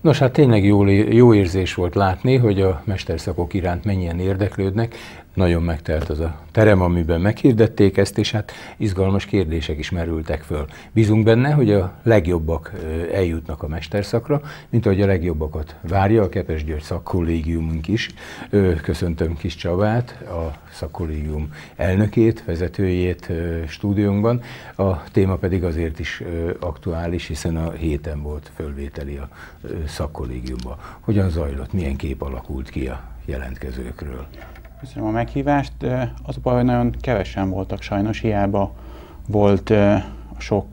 Nos, hát tényleg jó érzés volt látni, hogy a mesterszakok iránt mennyien érdeklődnek. Nagyon megtelt az a terem, amiben meghirdették ezt, és hát izgalmas kérdések is merültek föl. Bízunk benne, hogy a legjobbak eljutnak a mesterszakra, mint ahogy a legjobbakat várja a Kepes-György szakkollégiumunk is. Köszöntöm Kis Csabát, a szakkollégium elnökét, vezetőjét stúdiónkban. A téma pedig azért is aktuális, hiszen a héten volt fölvételi a szakkollégiumba. Hogyan zajlott, milyen kép alakult ki a jelentkezőkről? Köszönöm a meghívást. Az a baj, hogy nagyon kevesen voltak sajnos, hiába volt sok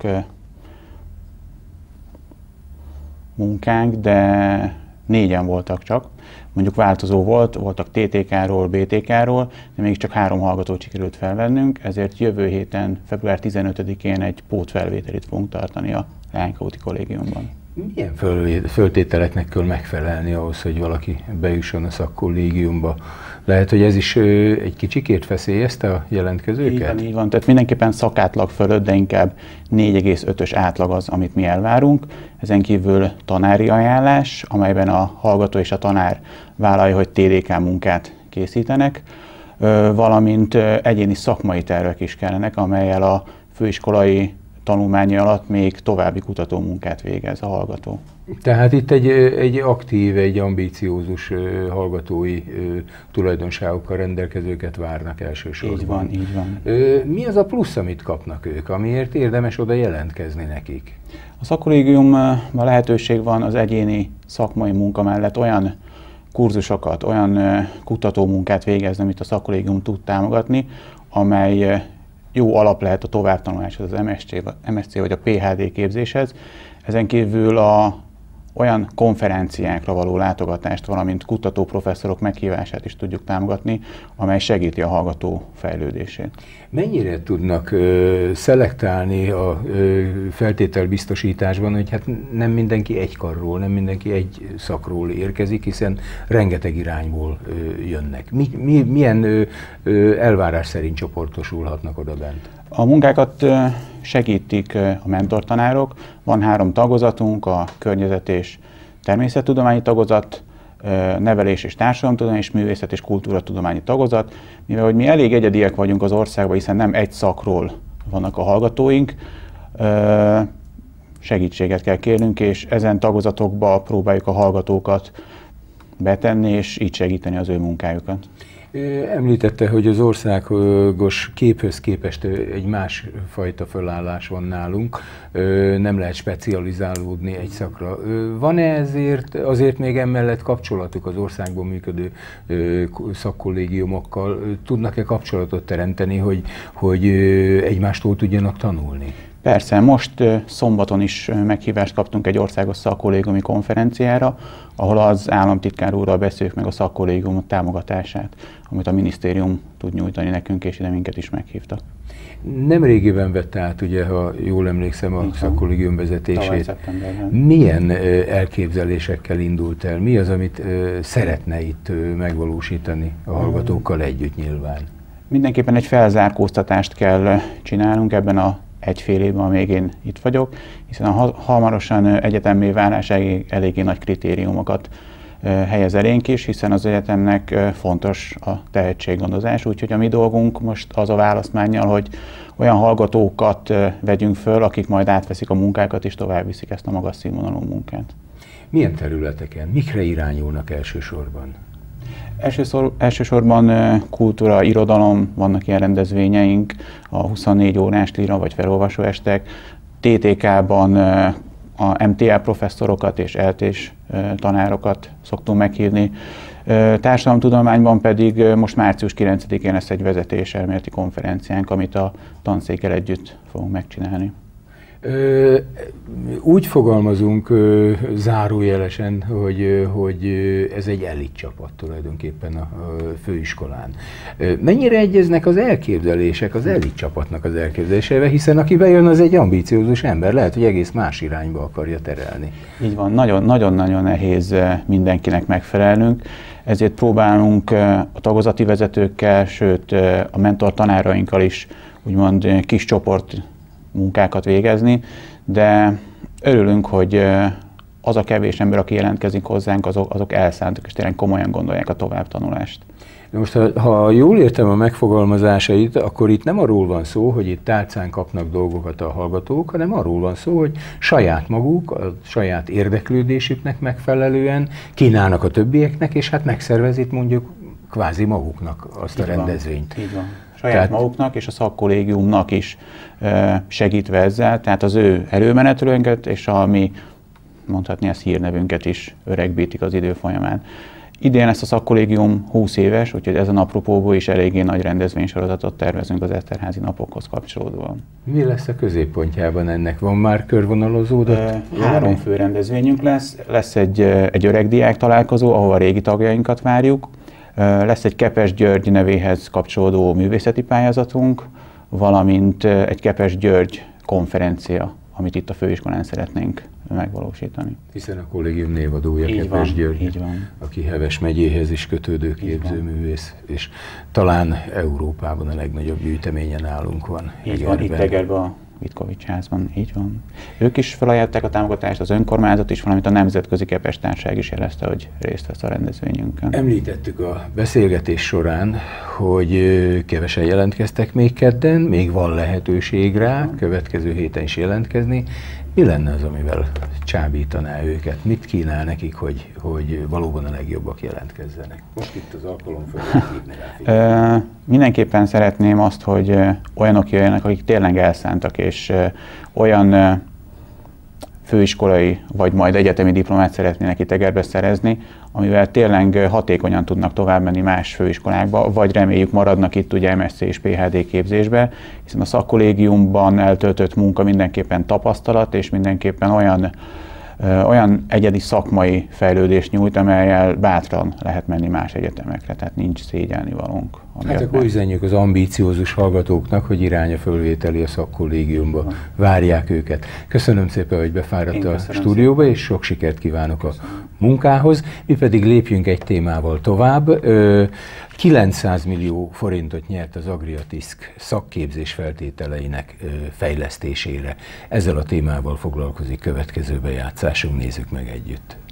munkánk, de 4-en voltak csak. Mondjuk változó volt, voltak TTK-ról, BTK-ról, de mégiscsak 3 hallgatót sikerült felvennünk, ezért jövő héten, február 15-én egy pótfelvételit fogunk tartani a Leánykauti kollégiumban. Milyen föltételeknek kell megfelelni ahhoz, hogy valaki bejusson a szakkollégiumba? Lehet, hogy ez is egy kicsikét veszélyezte a jelentkezőket? Így van. Tehát mindenképpen szakátlag fölött, de inkább 4,5-ös átlag az, amit mi elvárunk. Ezen kívül tanári ajánlás, amelyben a hallgató és a tanár vállalja, hogy TDK munkát készítenek, valamint egyéni szakmai tervek is kellenek, amellyel a főiskolai tanulmányi alatt még további kutatómunkát végez a hallgató. Tehát itt egy aktív, egy ambíciózus hallgatói tulajdonságokkal rendelkezőket várnak elsősorban. Így van. Mi az a plusz, amit kapnak ők, amiért érdemes oda jelentkezni nekik? A szakkollégiumban lehetőség van az egyéni szakmai munka mellett olyan kurzusokat, olyan kutatómunkát végezni, amit a szakkollégium tud támogatni, amely jó alap lehet a továbbtanuláshoz, az MSc vagy a PhD képzéshez. Ezen kívül olyan konferenciákra való látogatást, valamint kutatóprofesszorok meghívását is tudjuk támogatni, amely segíti a hallgató fejlődését. Mennyire tudnak szelektálni a feltételbiztosításban, hogy hát nem mindenki egy karról, nem mindenki egy szakról érkezik, hiszen rengeteg irányból jönnek. Milyen elvárás szerint csoportosulhatnak oda bent? A munkákat segítik a mentortanárok. Van 3 tagozatunk, a környezet és természettudományi tagozat, nevelés és társadalomtudományi és művészet és kultúratudományi tagozat. Mivel hogy mi elég egyediek vagyunk az országban, hiszen nem egy szakról vannak a hallgatóink, segítséget kell kérnünk, és ezen tagozatokba próbáljuk a hallgatókat betenni, és így segíteni az ő munkájukat. Említette, hogy az országos képhöz képest egy másfajta fölállás van nálunk, nem lehet specializálódni egy szakra. Van-e azért még emellett kapcsolatuk az országban működő szakkollégiumokkal? Tudnak-e kapcsolatot teremteni, hogy egymástól tudjanak tanulni? Persze, most szombaton is meghívást kaptunk egy országos szakkollégiumi konferenciára, ahol az államtitkár úrral beszéljük meg a szakkollégium támogatását, amit a minisztérium tud nyújtani nekünk, és ide minket is meghívtak. Nemrégiben vette át, ugye, ha jól emlékszem, a szakkollégium vezetését. Milyen elképzelésekkel indult el? Mi az, amit szeretne itt megvalósítani a hallgatókkal együtt nyilván? Mindenképpen egy felzárkóztatást kell csinálnunk ebben a 1,5 évben, amíg én itt vagyok, hiszen a hamarosan egyetemmé válás eléggé nagy kritériumokat helyez elénk is, hiszen az egyetemnek fontos a tehetséggondozás, úgyhogy a mi dolgunk most az a választmánnyal, hogy olyan hallgatókat vegyünk föl, akik majd átveszik a munkákat és tovább viszik ezt a magas színvonalú munkát. Milyen területeken, mikre irányulnak elsősorban? Elsősorban kultúra, irodalom, vannak ilyen rendezvényeink, a 24 órás lira vagy felolvasó estek, TTK-ban a MTA professzorokat és ELTÉS tanárokat szoktunk meghívni. Társadalomtudományban pedig most március 9-én lesz egy vezetéselméleti konferenciánk, amit a tanszékkel együtt fogunk megcsinálni. Úgy fogalmazunk zárójelesen, hogy ez egy elit csapat tulajdonképpen a főiskolán. Mennyire egyeznek az elképzelések az elit csapatnak az elképzeléseivel, hiszen aki bejön, az egy ambíciózus ember, lehet, hogy egész más irányba akarja terelni. Így van, nagyon-nagyon nehéz mindenkinek megfelelnünk, ezért próbálunk a tagozati vezetőkkel, sőt a mentor tanárainkkal is úgymond kis csoport munkákat végezni, de örülünk, hogy az a kevés ember, aki jelentkezik hozzánk, azok elszántak, és tényleg komolyan gondolják a továbbtanulást. Most, ha jól értem a megfogalmazásait, akkor itt nem arról van szó, hogy itt tálcán kapnak dolgokat a hallgatók, hanem arról van szó, hogy saját maguk, a saját érdeklődésüknek megfelelően kínálnak a többieknek, és hát megszervezik mondjuk kvázi maguknak azt a rendezvényt. Így van. Saját maguknak és a szakkollégiumnak is segítve ezzel, tehát az ő előmenetelőnket és a mi, mondhatni ezt, hírnevünket is öregbítik az idő folyamán. Idén lesz a szakkollégium 20 éves, úgyhogy ezen apropóból is eléggé nagy rendezvénysorozatot tervezünk az Eszterházi napokhoz kapcsolódóan. Mi lesz a középpontjában ennek? Van már körvonalozódott? 3 fő rendezvényünk lesz. Lesz egy öregdiák találkozó, ahol a régi tagjainkat várjuk. Lesz egy Kepes György nevéhez kapcsolódó művészeti pályázatunk, valamint egy Kepes György konferencia, amit itt a főiskolán szeretnénk megvalósítani. Hiszen a kollégium névadója Kepes György, aki Heves megyéhez is kötődő képzőművész, és talán Európában a legnagyobb gyűjteménye nálunk van. Így van, itt Egerben a Vitkovics házban, így van. Ők is felajánlották a támogatást, az önkormányzat is, valamint a Nemzetközi Kepes Társaság is jelezte, hogy részt vesz a rendezvényünkön. Említettük a beszélgetés során, hogy kevesen jelentkeztek még kedden, még van lehetőség rá, következő héten is jelentkezni. Mi lenne az, amivel csábítaná őket? Mit kínál nekik, hogy valóban a legjobbak jelentkezzenek? Most itt az alkalom föl. Mindenképpen szeretném azt, hogy olyanok jöjjenek, akik tényleg elszántak, és olyan főiskolai vagy majd egyetemi diplomát szeretnének itt Egerbe szerezni, amivel tényleg hatékonyan tudnak tovább menni más főiskolákba, vagy reméljük maradnak itt ugye MSc és PhD képzésbe, hiszen a szakkollégiumban eltöltött munka mindenképpen tapasztalat, és mindenképpen olyan egyedi szakmai fejlődést nyújt, amellyel bátran lehet menni más egyetemekre, tehát nincs szégyelnivalónk. Hát akkor üzenjük az ambíciózus hallgatóknak, hogy irány a fölvételi a szakkollégiumba. Várják őket. Köszönöm szépen, hogy befáradt a stúdióba, és sok sikert kívánok a munkához. Mi pedig lépjünk egy témával tovább. 900 millió forintot nyert az Agriatiszk szakképzés feltételeinek fejlesztésére. Ezzel a témával foglalkozik következő bejátszásunk, nézzük meg együtt.